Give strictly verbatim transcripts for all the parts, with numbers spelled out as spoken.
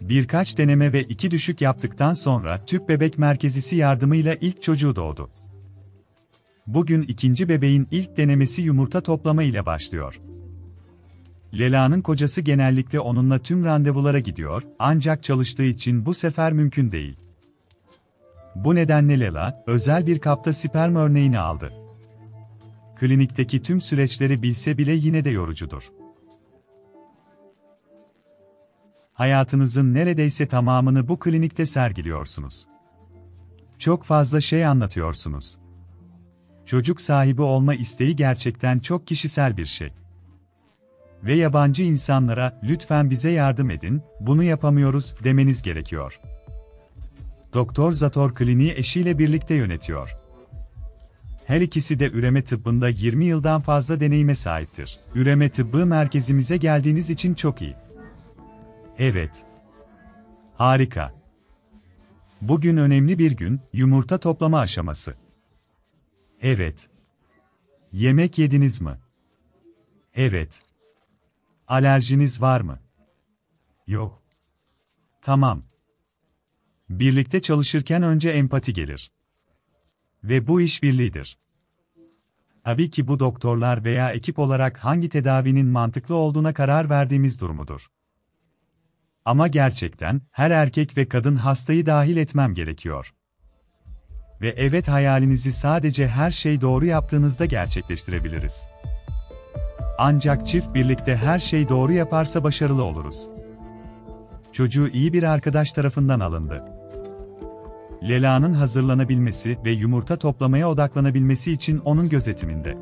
Birkaç deneme ve iki düşük yaptıktan sonra tüp bebek merkezisi yardımıyla ilk çocuğu doğdu. Bugün ikinci bebeğin ilk denemesi yumurta toplama ile başlıyor. Lela'nın kocası genellikle onunla tüm randevulara gidiyor, ancak çalıştığı için bu sefer mümkün değil. Bu nedenle Lela, özel bir kapta sperm örneğini aldı. Klinikteki tüm süreçleri bilse bile yine de yorucudur. Hayatınızın neredeyse tamamını bu klinikte sergiliyorsunuz. Çok fazla şey anlatıyorsunuz. Çocuk sahibi olma isteği gerçekten çok kişisel bir şey. Ve yabancı insanlara, lütfen bize yardım edin, bunu yapamıyoruz, demeniz gerekiyor. Doktor Zator kliniği eşiyle birlikte yönetiyor. Her ikisi de üreme tıbbında yirmi yıldan fazla deneyime sahiptir. Üreme tıbbı merkezimize geldiğiniz için çok iyi. Evet. Harika. Bugün önemli bir gün, yumurta toplama aşaması. Evet. Yemek yediniz mi? Evet. Alerjiniz var mı? Yok. Tamam. Birlikte çalışırken önce empati gelir. Ve bu işbirliğidir. Tabii ki bu doktorlar veya ekip olarak hangi tedavinin mantıklı olduğuna karar verdiğimiz durumudur. Ama gerçekten, her erkek ve kadın hastayı dahil etmem gerekiyor. Ve evet, hayalinizi sadece her şey doğru yaptığınızda gerçekleştirebiliriz. Ancak çift birlikte her şey doğru yaparsa başarılı oluruz. Çocuğu iyi bir arkadaş tarafından alındı. Lela'nın hazırlanabilmesi ve yumurta toplamaya odaklanabilmesi için onun gözetiminde.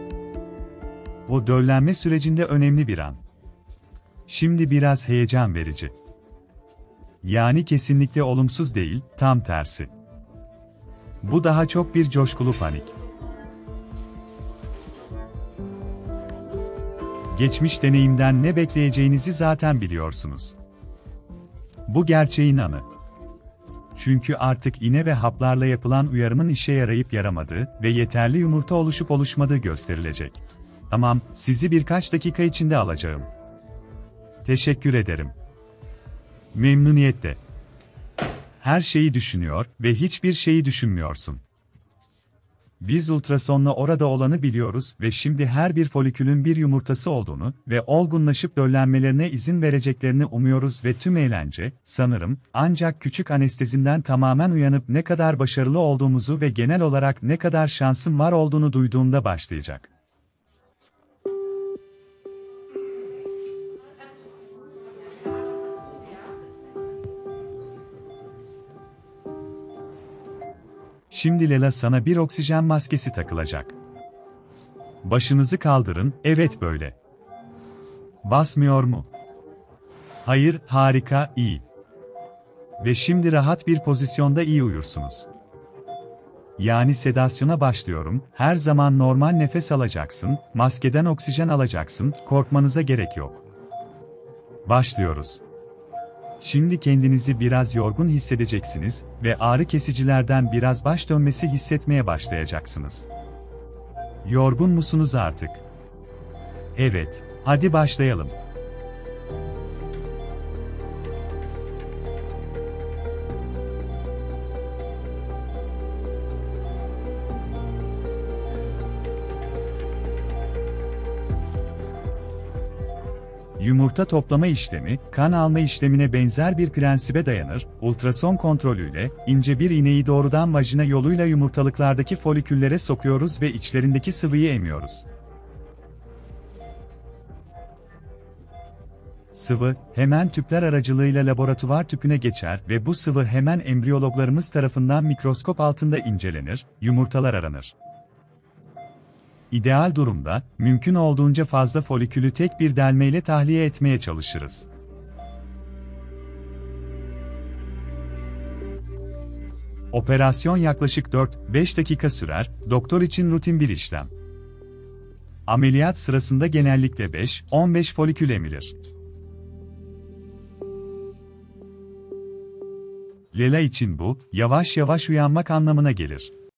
Bu döllenme sürecinde önemli bir an. Şimdi biraz heyecan verici. Yani kesinlikle olumsuz değil, tam tersi. Bu daha çok bir coşkulu panik. Geçmiş deneyimden ne bekleyeceğinizi zaten biliyorsunuz. Bu gerçeğin anı. Çünkü artık iğne ve haplarla yapılan uyarımın işe yarayıp yaramadığı ve yeterli yumurta oluşup oluşmadığı gösterilecek. Tamam, sizi birkaç dakika içinde alacağım. Teşekkür ederim. Memnuniyetle. Her şeyi düşünüyor ve hiçbir şeyi düşünmüyorsun. Biz ultrasonla orada olanı biliyoruz ve şimdi her bir folikülün bir yumurtası olduğunu ve olgunlaşıp döllenmelerine izin vereceklerini umuyoruz ve tüm eğlence, sanırım, ancak küçük anestezinden tamamen uyanıp ne kadar başarılı olduğumuzu ve genel olarak ne kadar şansım var olduğunu duyduğumda başlayacak. Şimdi Lela sana bir oksijen maskesi takılacak. Başınızı kaldırın, evet böyle. Basmıyor mu? Hayır, harika, iyi. Ve şimdi rahat bir pozisyonda iyi uyursunuz. Yani sedasyona başlıyorum, her zaman normal nefes alacaksın, maskeden oksijen alacaksın, korkmanıza gerek yok. Başlıyoruz. Şimdi kendinizi biraz yorgun hissedeceksiniz ve ağrı kesicilerden biraz baş dönmesi hissetmeye başlayacaksınız. Yorgun musunuz artık? Evet, hadi başlayalım. Yumurta toplama işlemi, kan alma işlemine benzer bir prensibe dayanır, ultrason kontrolüyle, ince bir iğneyi doğrudan vajina yoluyla yumurtalıklardaki foliküllere sokuyoruz ve içlerindeki sıvıyı emiyoruz. Sıvı, hemen tüpler aracılığıyla laboratuvar tüpüne geçer ve bu sıvı hemen embriyologlarımız tarafından mikroskop altında incelenir, yumurtalar aranır. İdeal durumda, mümkün olduğunca fazla folikülü tek bir delmeyle tahliye etmeye çalışırız. Operasyon yaklaşık dört beş dakika sürer, doktor için rutin bir işlem. Ameliyat sırasında genellikle beş on beş folikül emilir. Lela için bu, yavaş yavaş uyanmak anlamına gelir.